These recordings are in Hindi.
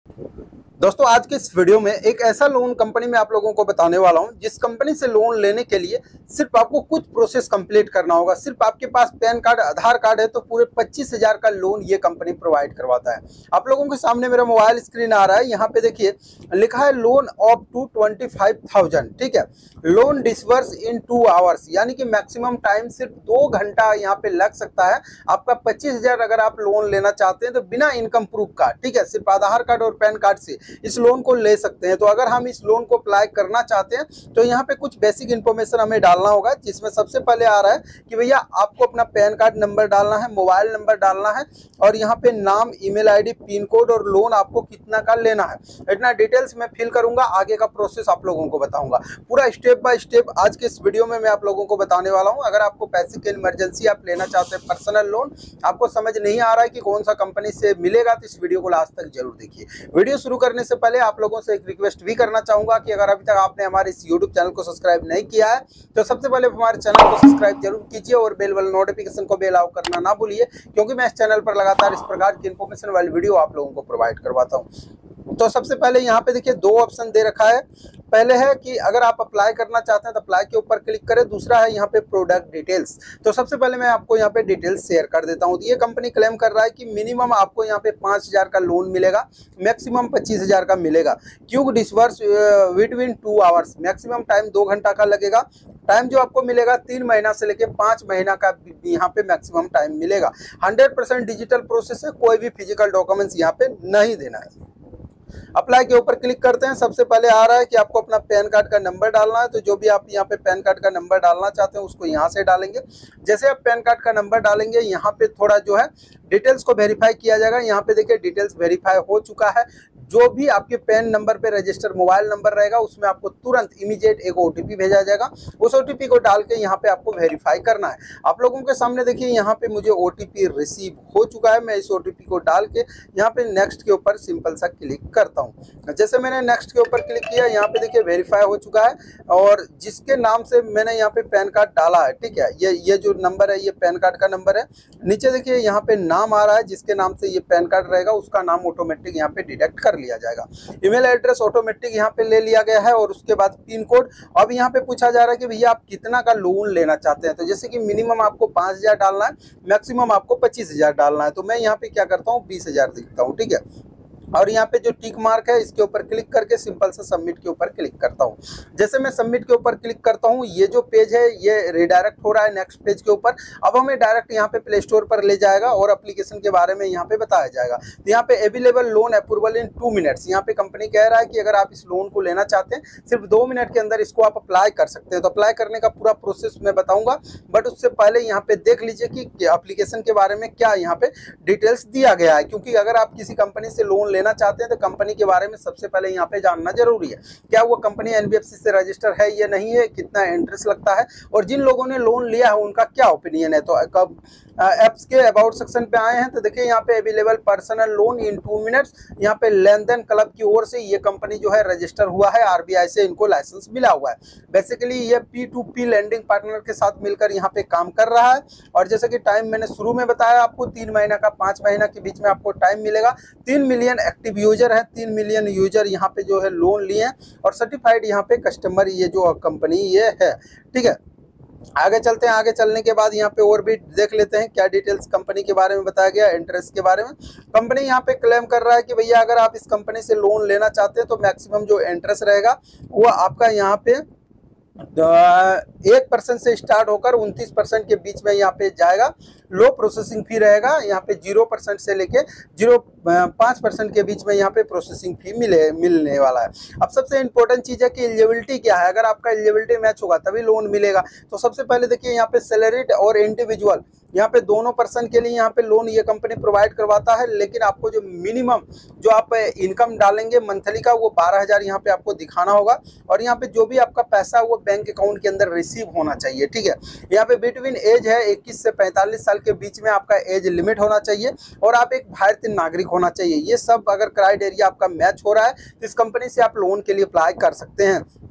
दोस्तों आज के इस वीडियो में एक ऐसा लोन कंपनी में आप लोगों को बताने वाला हूं जिस कंपनी से लोन लेने के लिए सिर्फ आपको कुछ प्रोसेस कंप्लीट करना होगा। सिर्फ आपके पास पैन कार्ड आधार कार्ड है तो पूरे 25,000 का लोन ये कंपनी प्रोवाइड करवाता है। आप लोगों के सामने मेरा मोबाइल स्क्रीन आ रहा है, यहाँ पे देखिए लिखा है लोन अप टू 25,000। ठीक है, लोन डिसबर्स इन 2 आवर्स, यानी कि मैक्सिमम टाइम सिर्फ 2 घंटा यहाँ पे लग सकता है। आपका 25,000 अगर आप लोन लेना चाहते हैं तो बिना इनकम प्रूफ का, ठीक है, सिर्फ आधार कार्ड और पैन कार्ड से इस लोन को ले सकते हैं। तो अगर हम इस लोन को अप्लाई करना चाहते हैं तो यहाँ पे कुछ बेसिक इन्फॉर्मेशन हमें डालना होगा, जिसमें सबसे पहले आ रहा है कि भैया आपको अपना पैन कार्ड नंबर डालना है, मोबाइल नंबर डालना है और यहाँ पे नाम, ईमेल आईडी, पिन कोड और लोन आपको कितना का लेना है। इतना डिटेल्स मैं फिल करूंगा, आगे का प्रोसेस आप लोगों को बताऊंगा। पूरा स्टेप बाय स्टेप आज के इस वीडियो में मैं आप लोगों को बताने वाला हूँ। अगर आपको पैसे की इमरजेंसी आप लेना चाहते हैं पर्सनल लोन, आपको समझ नहीं आ रहा है कि कौन सा कंपनी से मिलेगा, तो इस वीडियो को लास्ट तक जरूर देखिए। वीडियो शुरू करने से पहले आप लोगों से एक रिक्वेस्ट भी करना चाहूंगा कि अगर अभी तक आपने हमारे इस YouTube चैनल को सब्सक्राइब नहीं किया है तो सबसे पहले हमारे चैनल को सब्सक्राइब जरूर कीजिए और बेल वाला नोटिफिकेशन को बेल ऑफ करना ना भूलिए, क्योंकि मैं इस चैनल पर लगातार इस प्रकार की इन्फॉर्मेशन वाली वीडियो आप लोगों को प्रोवाइड करवाता हूँ। तो सबसे पहले यहाँ पे देखिए 2 ऑप्शन दे रखा है। पहले है कि अगर आप अप्लाई करना चाहते हैं तो अप्लाई के ऊपर क्लिक करें, दूसरा है यहाँ पे प्रोडक्ट डिटेल्स। तो सबसे पहले मैं आपको यहाँ पे डिटेल्स शेयर कर देता हूँ। तो ये कंपनी क्लेम कर रहा है कि मिनिमम आपको यहाँ पे 5,000 का लोन मिलेगा, मैक्सिमम 25,000 का मिलेगा। क्यों disburse between 2 hours, maximum time 2 घंटा का लगेगा। टाइम जो आपको मिलेगा 3 महीना से लेके 5 महीना का यहाँ पे मैक्सिमम टाइम मिलेगा। 100% डिजिटल प्रोसेस है, कोई भी फिजिकल डॉक्यूमेंट्स यहाँ पे नहीं देना है। अप्लाई के ऊपर क्लिक करते हैं। सबसे पहले आ रहा है कि आपको अपना पैन कार्ड का नंबर डालना है। तो जो भी आप यहाँ पे पैन कार्ड का नंबर डालना चाहते हैं उसको यहाँ से डालेंगे। जैसे आप पैन कार्ड का नंबर डालेंगे यहाँ पे थोड़ा जो है डिटेल्स को वेरीफाई किया जाएगा। यहाँ पे देखिए डिटेल्स वेरीफाई हो चुका है। जो भी आपके पैन नंबर पे रजिस्टर मोबाइल नंबर रहेगा उसमें आपको तुरंत इमीडिएट एक OTP भेजा जाएगा। उस OTP को डाल के यहाँ पे आपको वेरीफाई करना है। आप लोगों के सामने देखिए यहाँ पे मुझे OTP रिसीव हो चुका है। मैं इस OTP को डाल के यहाँ पे नेक्स्ट के ऊपर सिंपल सा क्लिक करता हूँ। जैसे मैंने नेक्स्ट के ऊपर क्लिक किया, यहाँ पे देखिए वेरीफाई हो चुका है और जिसके नाम से मैंने यहाँ पे पैन कार्ड डाला है, ठीक है, ये जो नंबर है ये पैन कार्ड का नंबर है। नीचे देखिए यहाँ पे नाम आ रहा है, जिसके नाम से ये पैन कार्ड रहेगा उसका नाम ऑटोमेटिक यहाँ पे डिटेक्ट कर लिया जाएगा। ईमेल एड्रेस ऑटोमेटिक यहाँ पे ले लिया गया है और उसके बाद पिन कोड। अब यहाँ पे पूछा जा रहा है कि भैया आप कितना का लोन लेना चाहते हैं। तो जैसे कि मिनिमम आपको 5,000 डालना है, मैक्सिमम आपको 25,000 डालना है। तो मैं यहाँ पे क्या करता हूँ 20,000 लिखता हूँ, ठीक है। और यहाँ पे जो टिक मार्क है इसके ऊपर क्लिक करके सिंपल से सबमिट के ऊपर क्लिक करता हूँ। जैसे मैं सबमिट के ऊपर क्लिक करता हूँ ये जो पेज है ये रिडायरेक्ट हो रहा है नेक्स्ट पेज के ऊपर। अब हमें डायरेक्ट यहाँ पे प्ले स्टोर पर ले जाएगा और एप्लीकेशन के बारे में यहाँ पे बताया जाएगा। तो यहाँ पे available loan approval in 2 minutes, यहाँ पे कंपनी कह रहा है कि अगर आप इस लोन को लेना चाहते हैं सिर्फ 2 मिनट के अंदर इसको आप अप्लाई कर सकते हैं। तो अप्लाई करने का पूरा प्रोसेस मैं बताऊंगा, बट उससे पहले यहाँ पे देख लीजिए कि एप्लीकेशन के बारे में क्या यहाँ पे डिटेल्स दिया गया है। क्योंकि अगर आप किसी कंपनी से लोन लेना चाहते हैं तो कंपनी के बारे में सबसे पहले यहाँ पे जानना जरूरी है। क्या वो कंपनी NBFC से रजिस्टर है या नहीं है, कितना इंटरेस्ट लगता है और जिन लोगों ने लोन लिया है उनका क्या ओपिनियन है। तो कब एप्स के अबाउट सेक्शन पे आए हैं तो देखिए यहाँ पे available personal loan in 2 minutes. यहाँ पे लेन देन क्लब की ओर से ये कंपनी जो है रजिस्टर हुआ है, RBI से इनको लाइसेंस मिला हुआ है। बेसिकली ये P2P लेंडिंग पार्टनर के साथ मिलकर यहाँ पे काम कर रहा है। और जैसे कि टाइम मैंने शुरू में बताया आपको 3 महीना का 5 महीना के बीच में आपको टाइम मिलेगा। 3 मिलियन एक्टिव यूजर है, 3 मिलियन यूजर यहाँ पे जो है लोन लिए हैं और सर्टिफाइड यहाँ पे कस्टमर ये जो कंपनी ये है, ठीक है। आगे चलते हैं। आगे चलने के बाद यहाँ पे और भी देख लेते हैं क्या डिटेल्स कंपनी के बारे में बताया गया। इंटरेस्ट के बारे में कंपनी यहाँ पे क्लेम कर रहा है कि भैया अगर आप इस कंपनी से लोन लेना चाहते हैं तो मैक्सिमम जो इंटरेस्ट रहेगा वो आपका यहाँ पे 1% से स्टार्ट होकर 29% के बीच में यहाँ पे जाएगा। लो प्रोसेसिंग फी रहेगा यहाँ पे 0% से लेके 0.5% के बीच में यहाँ पे प्रोसेसिंग फी मिलने वाला है। अब सबसे इंपॉर्टेंट चीज़ है कि एलिजिबिलिटी क्या है। अगर आपका एलिजिबिलिटी मैच होगा तभी लोन मिलेगा। तो सबसे पहले देखिए यहाँ पे सैलरीड और इंडिविजुअल यहाँ पे दोनों पर्सन के लिए यहाँ पे लोन ये कंपनी प्रोवाइड करवाता है। लेकिन आपको जो मिनिमम जो आप इनकम डालेंगे मंथली का वो 12,000 यहाँ पे आपको दिखाना होगा। और यहाँ पे जो भी आपका पैसा वो बैंक अकाउंट के अंदर रिसीव होना चाहिए, ठीक है। यहाँ पे बिटवीन एज है 21 से 45 साल के बीच में आपका एज लिमिट होना चाहिए और आप एक भारतीय नागरिक होना चाहिए। ये सब अगर क्राइटेरिया आपका मैच हो रहा है तो इस कंपनी से आप लोन के लिए अप्लाई कर सकते हैं।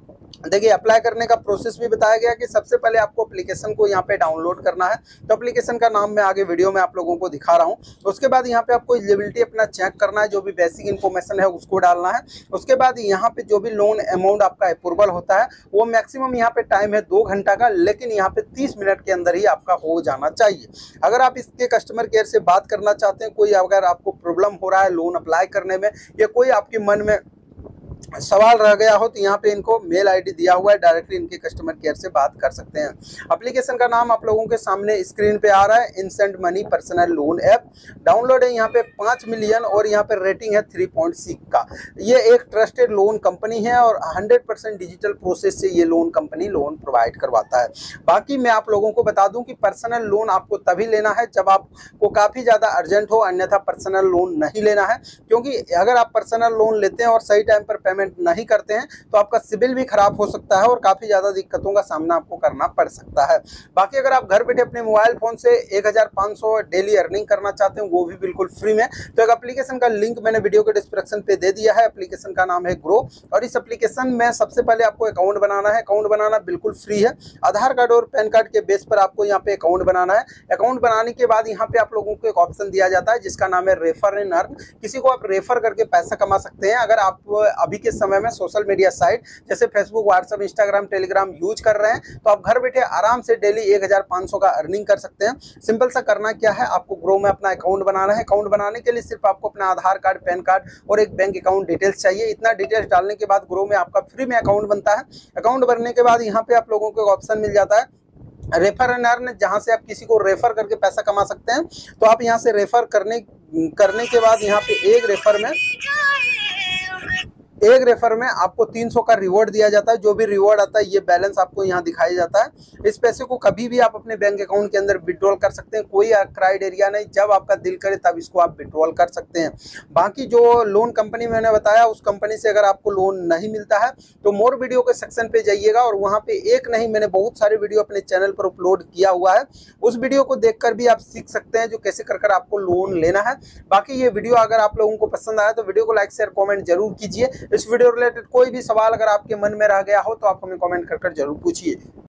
देखिए अप्लाई करने का प्रोसेस भी बताया गया कि सबसे पहले आपको एप्लीकेशन को यहाँ पे डाउनलोड करना है। तो एप्लीकेशन का नाम मैं आगे वीडियो में आप लोगों को दिखा रहा हूँ। उसके बाद यहाँ पे आपको एलिजिबिलिटी अपना चेक करना है, जो भी बेसिक इन्फॉर्मेशन है उसको डालना है। उसके बाद यहाँ पे जो भी लोन अमाउंट आपका अप्रूवल होता है वो मैक्सिमम यहाँ पे टाइम है 2 घंटा का, लेकिन यहाँ पे 30 मिनट के अंदर ही आपका हो जाना चाहिए। अगर आप इसके कस्टमर केयर से बात करना चाहते हैं, कोई अगर आपको प्रॉब्लम हो रहा है लोन अप्लाई करने में या कोई आपके मन में सवाल रह गया हो, तो यहाँ पे इनको मेल आईडी दिया हुआ है, डायरेक्टली इनके कस्टमर केयर से बात कर सकते हैं। एप्लीकेशन का नाम आप लोगों के सामने स्क्रीन पे आ रहा है, instant money personal loan app. Download है यहाँ पे 5 मिलियन और यहाँ पे रेटिंग है 3.6 का। ये एक ट्रस्टेड लोन कंपनी है और 100% डिजिटल प्रोसेस से ये लोन कंपनी लोन प्रोवाइड करवाता है। बाकी मैं आप लोगों को बता दूं कि पर्सनल लोन आपको तभी लेना है जब आपको काफ़ी ज़्यादा अर्जेंट हो, अन्यथा पर्सनल लोन नहीं लेना है। क्योंकि अगर आप पर्सनल लोन लेते हैं और सही टाइम पर पेमेंट नहीं करते हैं तो आपका सिबिल भी खराब हो सकता है और काफी ज्यादा दिक्कतों का सामना आपको करना पड़ सकता है। बाकी अगर आप घर बैठे अपने मोबाइल फोन से 1500 डेली अर्निंग करना चाहते हैं, वो भी बिल्कुल फ्री में, तो एक एप्लीकेशन का लिंक मैंने वीडियो के डिस्क्रिप्शन पे दे दिया है। एप्लीकेशन का नाम है ग्रो और इस एप्लीकेशन में सबसे पहले आपको अकाउंट बनाना है। अकाउंट बनाना बिल्कुल फ्री है, आधार कार्ड और पैन कार्ड के बेस पर आपको यहाँ पे अकाउंट बनाना है। अकाउंट बनाने के बाद यहाँ पे आप लोगों को एक ऑप्शन दिया जाता है जिसका नाम है रेफर एंड अर्न। किसी को आप रेफर करके पैसा कमा सकते हैं। अगर आप अभी के समय में सोशल मीडिया साइट जैसे Facebook, WhatsApp, Instagram, Telegram use कर रहे हैं तो आप घर बैठे आराम से डेली 1500 का अर्निंग कर सकते हैं। सिंपल सा करना क्या है, आपको ग्रो में अपना अकाउंट बनाना है। अकाउंट बनाने के लिए सिर्फ आपको अपना आधार कार्ड, पैन कार्ड और एक बैंक अकाउंट डिटेल्स चाहिए। इतना डिटेल्स डालने के बाद ग्रो में आपका फ्री में अकाउंट बनता है। अकाउंट बनने के बाद यहाँ पे आप लोगों को एक ऑप्शन मिल जाता है रेफर एंड अर्न, जहां से आप किसी को रेफर करके पैसा कमा सकते हैं। तो आप यहां से रेफर करने के बाद यहाँ पे एक रेफर में आपको 300 का रिवॉर्ड दिया जाता है। जो भी रिवॉर्ड आता है ये बैलेंस आपको यहाँ दिखाया जाता है। इस पैसे को कभी भी आप अपने बैंक अकाउंट के अंदर विड्रॉल कर सकते हैं, कोई क्राइटेरिया नहीं, जब आपका दिल करे तब इसको आप विड्रॉल कर सकते हैं। बाकी जो लोन कंपनी मैंने बताया उस कंपनी से अगर आपको लोन नहीं मिलता है तो मोर वीडियो के सेक्शन पे जाइएगा और वहाँ पे एक नहीं मैंने बहुत सारे वीडियो अपने चैनल पर अपलोड किया हुआ है। उस वीडियो को देखकर भी आप सीख सकते हैं जो कैसे कर आपको लोन लेना है। बाकी ये वीडियो अगर आप लोगों को पसंद आया तो वीडियो को लाइक, शेयर, कॉमेंट जरूर कीजिए। इस वीडियो रिलेटेड कोई भी सवाल अगर आपके मन में रह गया हो तो आप हमें कमेंट कर जरूर पूछिए।